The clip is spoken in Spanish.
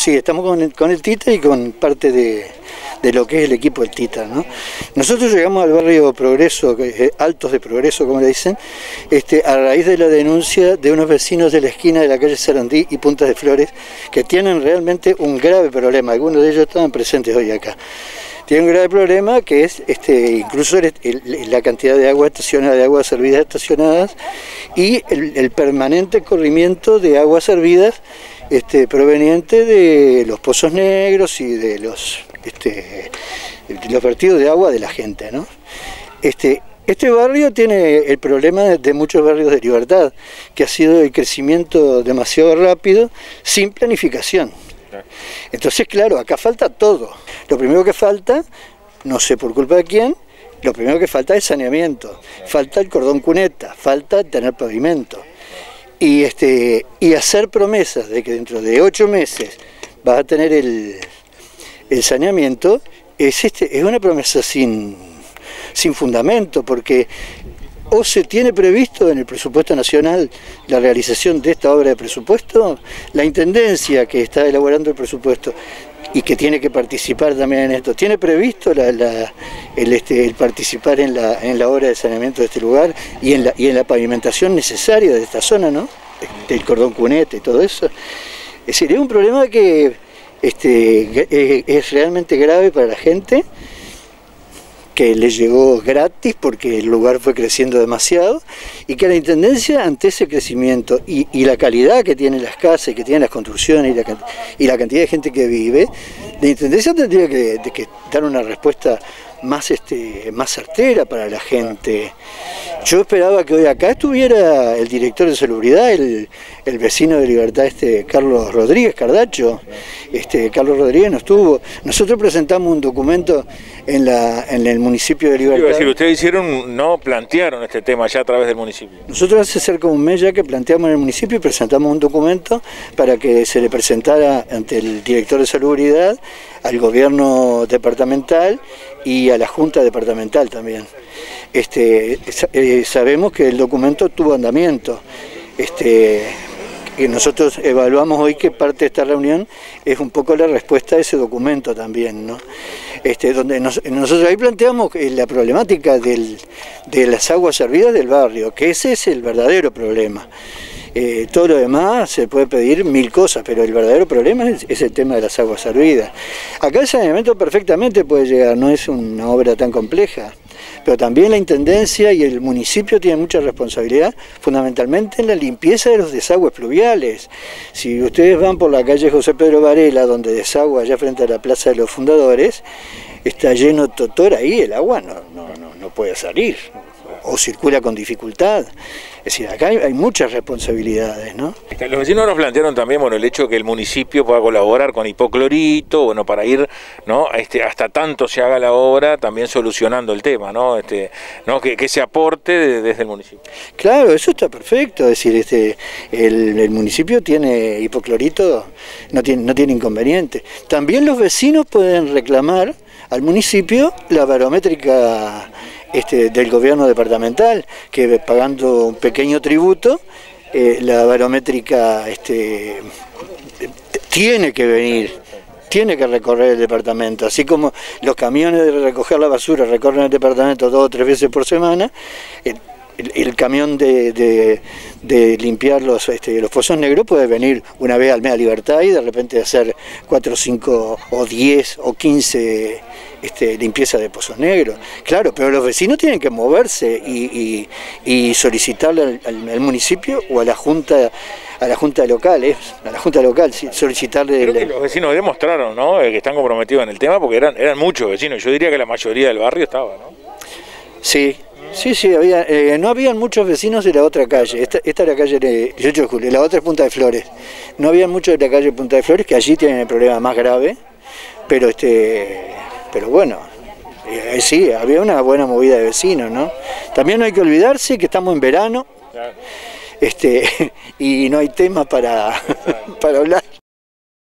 Sí, estamos con el Tita y con parte de lo que es el equipo del Tita, ¿no? Nosotros llegamos al barrio Progreso, Altos de Progreso, como le dicen, a raíz de la denuncia de unos vecinos de la esquina de la calle Sarandí y Punta de Flores, que tienen realmente un grave problema. Algunos de ellos estaban presentes hoy acá. Tiene un grave problema que es incluso la cantidad de agua estacionada, de aguas servidas estacionadas y el permanente corrimiento de aguas servidas proveniente de los pozos negros y de los vertidos de agua de la gente, ¿no? Este barrio tiene el problema de muchos barrios de Libertad, que ha sido el crecimiento demasiado rápido sin planificación. Entonces, claro, acá falta todo. Lo primero que falta, no sé por culpa de quién, lo primero que falta es saneamiento, falta el cordón cuneta, falta tener pavimento. Y hacer promesas de que dentro de 8 meses vas a tener el saneamiento, es una promesa sin fundamento, porque o se tiene previsto en el presupuesto nacional la realización de esta obra de presupuesto, la Intendencia que está elaborando el presupuesto y que tiene que participar también en esto, tiene previsto el participar en la obra de saneamiento de este lugar y en la pavimentación necesaria de esta zona, ¿no? Del cordón cuneta y todo eso. Es decir, es un problema que es realmente grave para la gente, que les llegó gratis porque el lugar fue creciendo demasiado, y que la Intendencia, ante ese crecimiento y la calidad que tienen las casas y que tienen las construcciones y la cantidad de gente que vive, la Intendencia tendría que dar una respuesta más certera para la gente. Yo esperaba que hoy acá estuviera el director de Salubridad, el vecino de Libertad, Carlos Rodríguez Cardacho. Carlos Rodríguez no estuvo. Nosotros presentamos un documento en el municipio de Libertad. Es decir, ustedes plantearon este tema ya a través del municipio. Nosotros hace cerca de un mes ya que planteamos en el municipio y presentamos un documento para que se le presentara ante el director de Salubridad, al gobierno departamental y a la Junta Departamental también. Sabemos que el documento tuvo andamiento. Y nosotros evaluamos hoy que parte de esta reunión es un poco la respuesta a ese documento también, ¿no? Donde nosotros ahí planteamos la problemática de las aguas servidas del barrio, que ese es el verdadero problema. Todo lo demás se puede pedir 1000 cosas, pero el verdadero problema es el tema de las aguas servidas. Acá el saneamiento perfectamente puede llegar, no es una obra tan compleja, pero también la Intendencia y el municipio tienen mucha responsabilidad, fundamentalmente en la limpieza de los desagües pluviales. Si ustedes van por la calle José Pedro Varela, donde desagua allá frente a la Plaza de los Fundadores, está lleno totor ahí, el agua no puede salir, o circula con dificultad. Es decir, acá hay muchas responsabilidades, ¿no? Los vecinos nos plantearon también, el hecho de que el municipio pueda colaborar con hipoclorito, para ir, ¿no? Hasta tanto se haga la obra, también solucionando el tema, ¿no? Que se aporte desde el municipio. Claro, eso está perfecto, es decir, el municipio tiene hipoclorito, no tiene inconveniente. También los vecinos pueden reclamar al municipio la barométrica del gobierno departamental, que pagando un pequeño tributo, la barométrica tiene que venir, tiene que recorrer el departamento, así como los camiones de recoger la basura recorren el departamento 2 o 3 veces por semana. El camión de limpiar los pozos negros puede venir una vez al mes a Libertad y de repente hacer 4, 5 o 10 o 15 limpieza de pozos negros. Claro, pero los vecinos tienen que moverse y solicitarle al municipio o a la junta local, sí, solicitarle. Creo que los vecinos demostraron, ¿no?, que están comprometidos en el tema, porque eran muchos vecinos. Yo diría que la mayoría del barrio estaba, ¿no? Sí, no habían muchos vecinos de la otra calle. Esta es la calle de 18 de julio, la otra es Punta de Flores. No habían muchos de la calle Punta de Flores, que allí tienen el problema más grave, pero bueno, sí, había una buena movida de vecinos, ¿no? También no hay que olvidarse que estamos en verano, y no hay tema para hablar.